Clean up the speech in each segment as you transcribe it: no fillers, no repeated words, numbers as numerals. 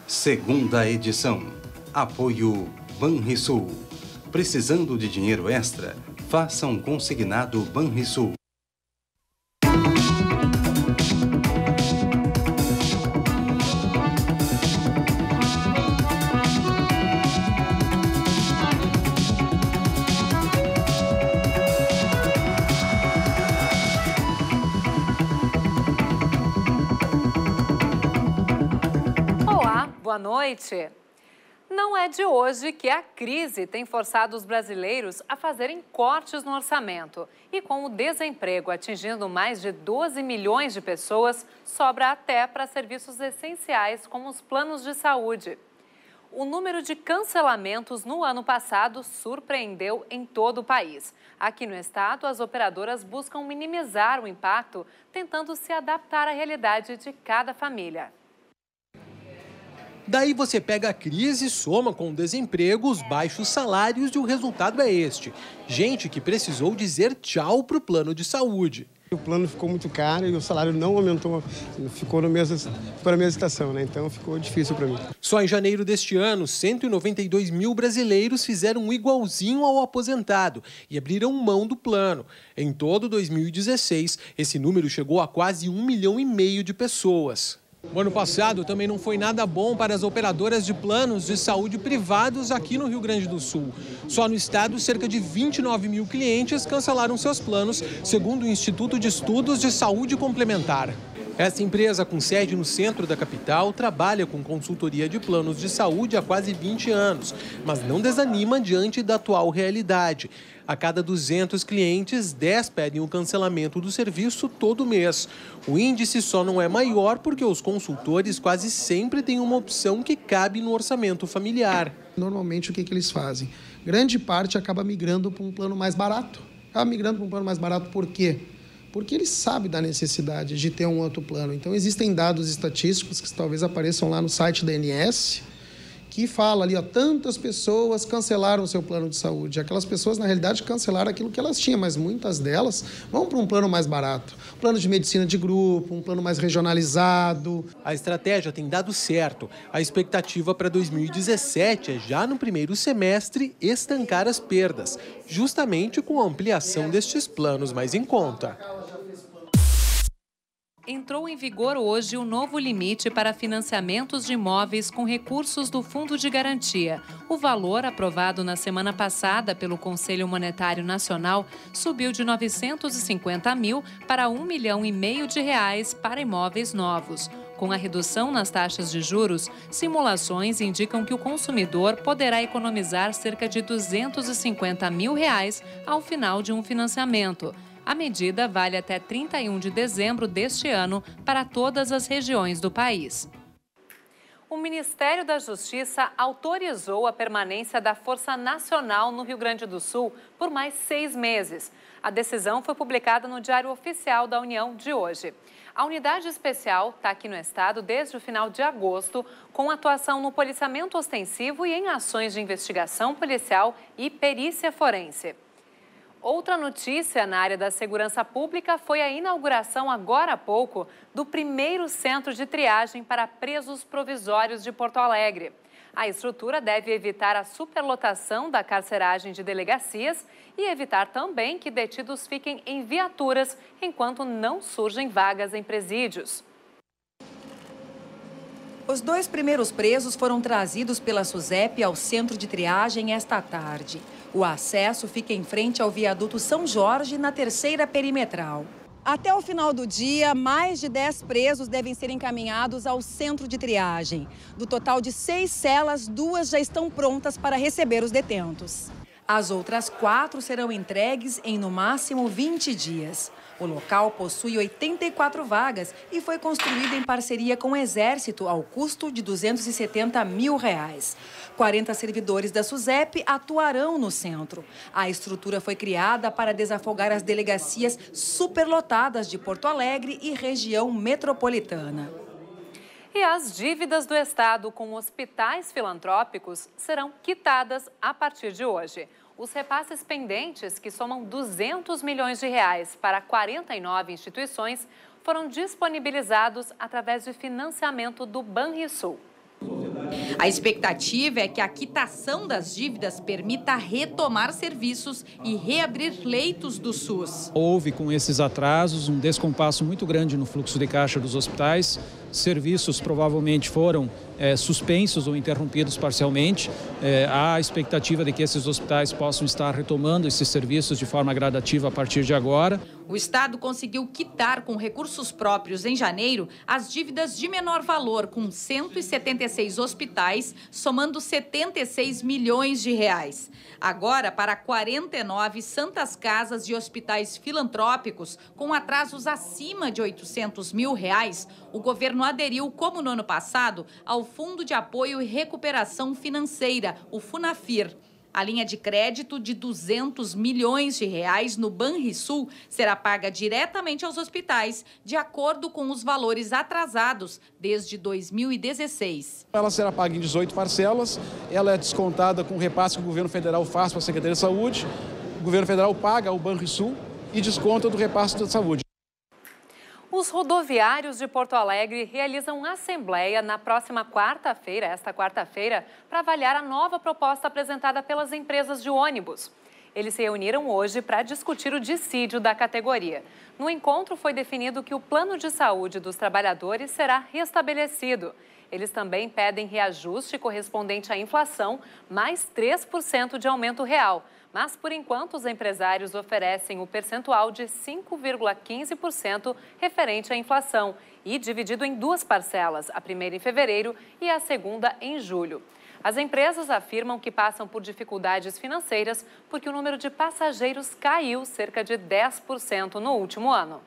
segunda edição. Apoio Banrisul. Precisando de dinheiro extra? Faça um consignado Banrisul. Boa noite. Não é de hoje que a crise tem forçado os brasileiros a fazerem cortes no orçamento. E com o desemprego atingindo mais de 12 milhões de pessoas, sobra até para serviços essenciais como os planos de saúde. O número de cancelamentos no ano passado surpreendeu em todo o país. Aqui no estado, as operadoras buscam minimizar o impacto, tentando se adaptar à realidade de cada família. Daí você pega a crise, soma com o desemprego, os baixos salários e o resultado é este. Gente que precisou dizer tchau para o plano de saúde. O plano ficou muito caro e o salário não aumentou, ficou na mesma situação, né? Então ficou difícil para mim. Só em janeiro deste ano, 192 mil brasileiros fizeram um igualzinho ao aposentado e abriram mão do plano. Em todo 2016, esse número chegou a quase 1,5 milhão de pessoas. O ano passado também não foi nada bom para as operadoras de planos de saúde privados aqui no Rio Grande do Sul. Só no estado, cerca de 29 mil clientes cancelaram seus planos, segundo o Instituto de Estudos de Saúde Complementar. Essa empresa, com sede no centro da capital, trabalha com consultoria de planos de saúde há quase 20 anos, mas não desanima diante da atual realidade. A cada 200 clientes, 10 pedem o cancelamento do serviço todo mês. O índice só não é maior porque os consultores quase sempre têm uma opção que cabe no orçamento familiar. Normalmente, o que eles fazem? Grande parte acaba migrando para um plano mais barato. Por quê? Porque eles sabem da necessidade de ter um outro plano. Então, existem dados estatísticos que talvez apareçam lá no site da ANS, que fala ali, tantas pessoas cancelaram o seu plano de saúde. Aquelas pessoas, na realidade, cancelaram aquilo que elas tinham, mas muitas delas vão para um plano mais barato. Um plano de medicina de grupo, um plano mais regionalizado. A estratégia tem dado certo. A expectativa para 2017 é, já no primeiro semestre, estancar as perdas, justamente com a ampliação destes planos mais em conta. Entrou em vigor hoje o novo limite para financiamentos de imóveis com recursos do Fundo de Garantia. O valor, aprovado na semana passada pelo Conselho Monetário Nacional, subiu de 950 mil para R$1,5 milhão para imóveis novos. Com a redução nas taxas de juros, simulações indicam que o consumidor poderá economizar cerca de R$250 mil ao final de um financiamento. A medida vale até 31 de dezembro deste ano para todas as regiões do país. O Ministério da Justiça autorizou a permanência da Força Nacional no Rio Grande do Sul por mais 6 meses. A decisão foi publicada no Diário Oficial da União de hoje. A unidade especial está aqui no estado desde o final de agosto, com atuação no policiamento ostensivo e em ações de investigação policial e perícia forense. Outra notícia na área da segurança pública foi a inauguração agora há pouco do primeiro centro de triagem para presos provisórios de Porto Alegre. A estrutura deve evitar a superlotação da carceragem de delegacias e evitar também que detidos fiquem em viaturas enquanto não surgem vagas em presídios. Os 2 primeiros presos foram trazidos pela SUSEP ao centro de triagem esta tarde. O acesso fica em frente ao viaduto São Jorge, na 3ª perimetral. Até o final do dia, mais de 10 presos devem ser encaminhados ao centro de triagem. Do total de 6 celas, 2 já estão prontas para receber os detentos. As outras 4 serão entregues em, no máximo, 20 dias. O local possui 84 vagas e foi construído em parceria com o Exército ao custo de R$270 mil. 40 servidores da SUSEP atuarão no centro. A estrutura foi criada para desafogar as delegacias superlotadas de Porto Alegre e região metropolitana. E as dívidas do Estado com hospitais filantrópicos serão quitadas a partir de hoje. Os repasses pendentes, que somam R$200 milhões para 49 instituições, foram disponibilizados através de financiamento do Banrisul. A expectativa é que a quitação das dívidas permita retomar serviços e reabrir leitos do SUS. Houve, com esses atrasos, um descompasso muito grande no fluxo de caixa dos hospitais. Serviços provavelmente foram suspensos ou interrompidos parcialmente. Há a expectativa de que esses hospitais possam estar retomando esses serviços de forma gradativa a partir de agora. O Estado conseguiu quitar com recursos próprios em janeiro as dívidas de menor valor com 176 hospitais, somando 76 milhões de reais. Agora, para 49 santas casas e hospitais filantrópicos com atrasos acima de 800 mil reais, o governo aderiu, como no ano passado, ao Fundo de Apoio e Recuperação Financeira, o FUNAFIR. A linha de crédito de 200 milhões de reais no Banrisul será paga diretamente aos hospitais, de acordo com os valores atrasados desde 2016. Ela será paga em 18 parcelas, ela é descontada com o repasse que o governo federal faz para a Secretaria de Saúde, o governo federal paga ao Banrisul e desconta do repasse da saúde. Os rodoviários de Porto Alegre realizam assembleia na próxima quarta-feira, para avaliar a nova proposta apresentada pelas empresas de ônibus. Eles se reuniram hoje para discutir o dissídio da categoria. No encontro foi definido que o plano de saúde dos trabalhadores será restabelecido. Eles também pedem reajuste correspondente à inflação, mais 3% de aumento real. Mas, por enquanto, os empresários oferecem o percentual de 5,15% referente à inflação e dividido em duas parcelas, a primeira em fevereiro e a segunda em julho. As empresas afirmam que passam por dificuldades financeiras porque o número de passageiros caiu cerca de 10% no último ano.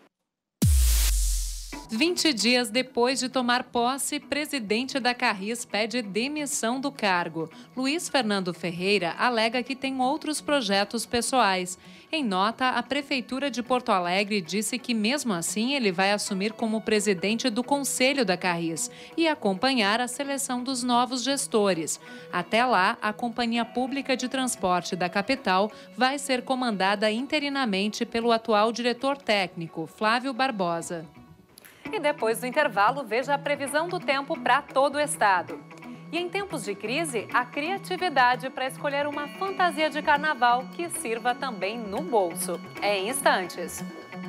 20 dias depois de tomar posse, presidente da Carris pede demissão do cargo. Luiz Fernando Ferreira alega que tem outros projetos pessoais. Em nota, a Prefeitura de Porto Alegre disse que, mesmo assim, ele vai assumir como presidente do Conselho da Carris e acompanhar a seleção dos novos gestores. Até lá, a Companhia Pública de Transporte da capital vai ser comandada interinamente pelo atual diretor técnico, Flávio Barbosa. E depois do intervalo, veja a previsão do tempo para todo o estado. E em tempos de crise, a criatividade para escolher uma fantasia de carnaval que sirva também no bolso. É em instantes.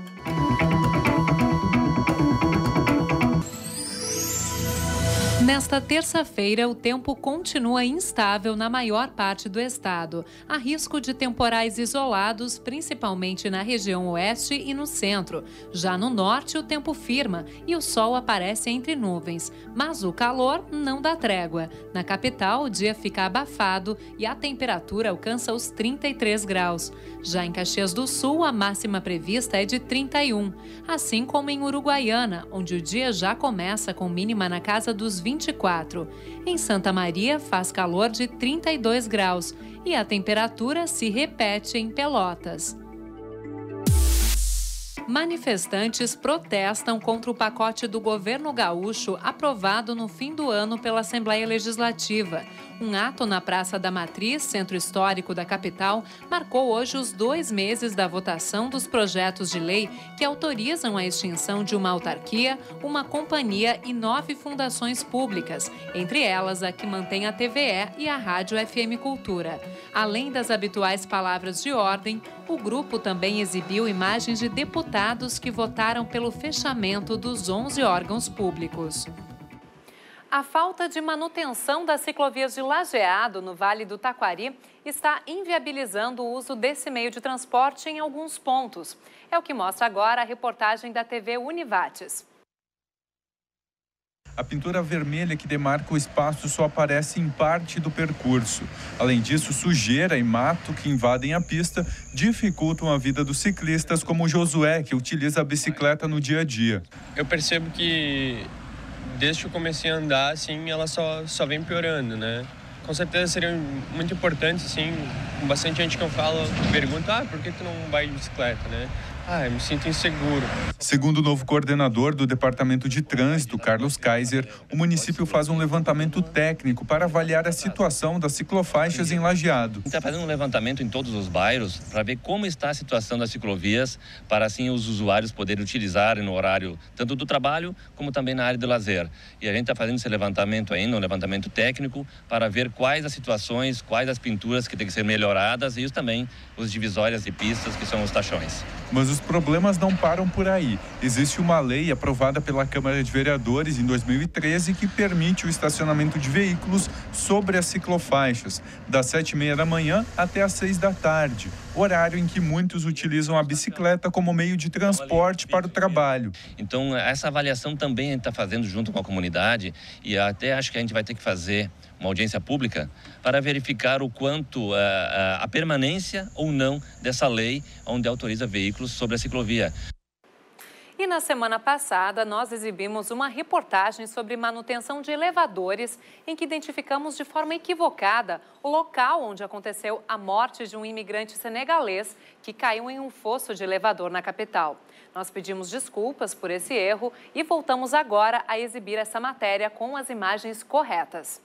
Nesta terça-feira, o tempo continua instável na maior parte do estado. Há risco de temporais isolados, principalmente na região oeste e no centro. Já no norte, o tempo firma e o sol aparece entre nuvens. Mas o calor não dá trégua. Na capital, o dia fica abafado e a temperatura alcança os 33 graus. Já em Caxias do Sul, a máxima prevista é de 31, assim como em Uruguaiana, onde o dia já começa com mínima na casa dos 24. Em Santa Maria, faz calor de 32 graus e a temperatura se repete em Pelotas. Manifestantes protestam contra o pacote do governo gaúcho aprovado no fim do ano pela Assembleia Legislativa. Um ato na Praça da Matriz, centro histórico da capital, marcou hoje os 2 meses da votação dos projetos de lei que autorizam a extinção de uma autarquia, uma companhia e 9 fundações públicas, entre elas a que mantém a TVE e a Rádio FM Cultura. Além das habituais palavras de ordem, o grupo também exibiu imagens de deputados que votaram pelo fechamento dos 11 órgãos públicos. A falta de manutenção das ciclovias de Lajeado, no Vale do Taquari, está inviabilizando o uso desse meio de transporte em alguns pontos. É o que mostra agora a reportagem da TV Univates. A pintura vermelha que demarca o espaço só aparece em parte do percurso. Além disso, sujeira e mato que invadem a pista dificultam a vida dos ciclistas, como o Josué, que utiliza a bicicleta no dia a dia. Eu percebo que desde que eu comecei a andar, assim, ela só vem piorando, né? Com certeza seria muito importante, assim, bastante gente que eu falo pergunta, por que tu não vai de bicicleta, né? Eu me sinto inseguro. Segundo o novo coordenador do Departamento de Trânsito, Carlos Kaiser, o município faz um levantamento técnico para avaliar a situação das ciclofaixas em Lajeado. Está fazendo um levantamento em todos os bairros para ver como está a situação das ciclovias, para assim os usuários poderem utilizar no horário tanto do trabalho como também na área do lazer. E a gente está fazendo esse levantamento ainda, um levantamento técnico, para ver quais as situações, quais as pinturas que têm que ser melhoradas e também os divisórias de pistas, que são os tachões. Mas os problemas não param por aí. Existe uma lei aprovada pela Câmara de Vereadores em 2013 que permite o estacionamento de veículos sobre as ciclofaixas, das 7h30 da manhã até às 6 da tarde, horário em que muitos utilizam a bicicleta como meio de transporte para o trabalho. Então, essa avaliação também a gente está fazendo junto com a comunidade e até acho que a gente vai ter que fazer uma audiência pública para verificar o quanto a permanência ou não dessa lei onde autoriza veículos sobre a ciclovia. E na semana passada, nós exibimos uma reportagem sobre manutenção de elevadores em que identificamos de forma equivocada o local onde aconteceu a morte de um imigrante senegalês que caiu em um fosso de elevador na capital. Nós pedimos desculpas por esse erro e voltamos agora a exibir essa matéria com as imagens corretas.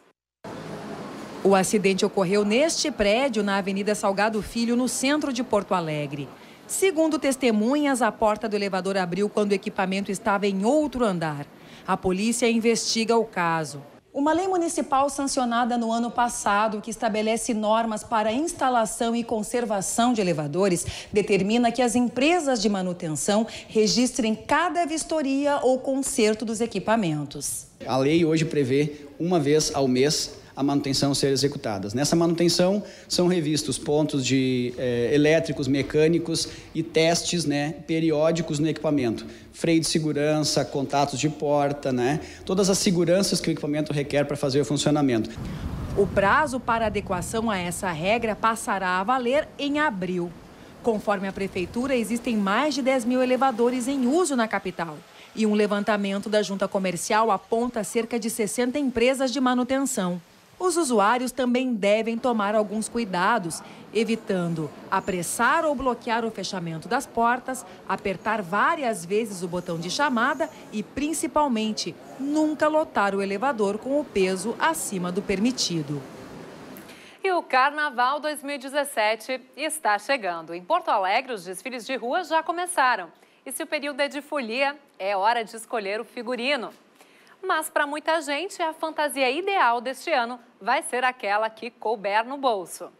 O acidente ocorreu neste prédio, na Avenida Salgado Filho, no centro de Porto Alegre. Segundo testemunhas, a porta do elevador abriu quando o equipamento estava em outro andar. A polícia investiga o caso. Uma lei municipal sancionada no ano passado, que estabelece normas para a instalação e conservação de elevadores, determina que as empresas de manutenção registrem cada vistoria ou conserto dos equipamentos. A lei hoje prevê uma vez ao mês a manutenção ser executadas. Nessa manutenção são revistos pontos de elétricos, mecânicos e testes periódicos no equipamento. Freio de segurança, contatos de porta, todas as seguranças que o equipamento requer para fazer o funcionamento. O prazo para adequação a essa regra passará a valer em abril. Conforme a Prefeitura, existem mais de 10 mil elevadores em uso na capital. E um levantamento da Junta Comercial aponta cerca de 60 empresas de manutenção. Os usuários também devem tomar alguns cuidados, evitando apressar ou bloquear o fechamento das portas, apertar várias vezes o botão de chamada e, principalmente, nunca lotar o elevador com o peso acima do permitido. E o Carnaval 2017 está chegando. Em Porto Alegre, os desfiles de rua já começaram. E se o período é de folia, é hora de escolher o figurino. Mas para muita gente, a fantasia ideal deste ano vai ser aquela que couber no bolso.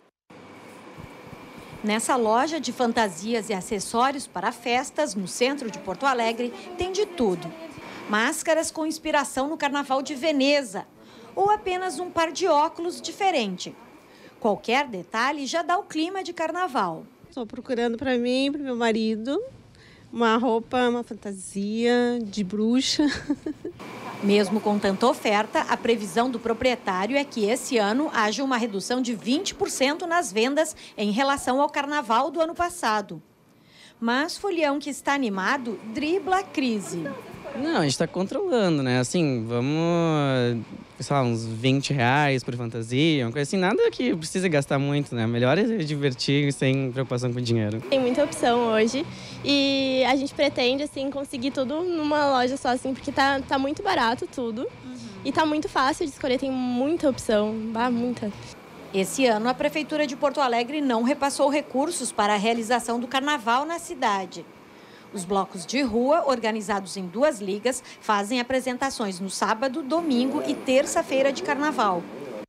Nessa loja de fantasias e acessórios para festas, no centro de Porto Alegre, tem de tudo. Máscaras com inspiração no Carnaval de Veneza ou apenas um par de óculos diferente. Qualquer detalhe já dá o clima de carnaval. Estou procurando para mim e para o meu marido uma roupa, uma fantasia de bruxa. Mesmo com tanta oferta, a previsão do proprietário é que esse ano haja uma redução de 20% nas vendas em relação ao carnaval do ano passado. Mas Folião, que está animado, dribla a crise. Não, a gente está controlando, né? Assim, vamos, sei lá, uns R$20 por fantasia, uma coisa assim, nada que precisa gastar muito, né? Melhor é divertir sem preocupação com dinheiro. Tem muita opção hoje e a gente pretende, assim, conseguir tudo numa loja só, assim, porque tá muito barato tudo e tá muito fácil de escolher, tem muita opção, muita. Esse ano, a Prefeitura de Porto Alegre não repassou recursos para a realização do carnaval na cidade. Os blocos de rua, organizados em 2 ligas, fazem apresentações no sábado, domingo e terça-feira de carnaval.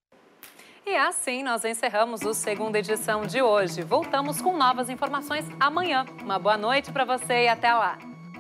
E assim nós encerramos a segunda edição de hoje. Voltamos com novas informações amanhã. Uma boa noite para você e até lá.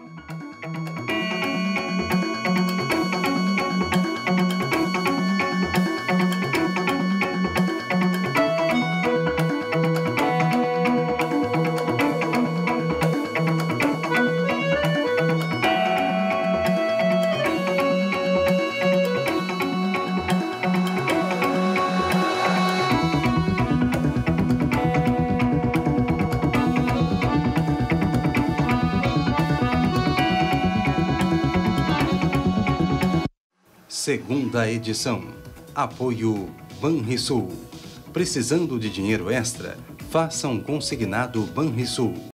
Segunda edição. Apoio Banrisul. Precisando de dinheiro extra? Faça um consignado Banrisul.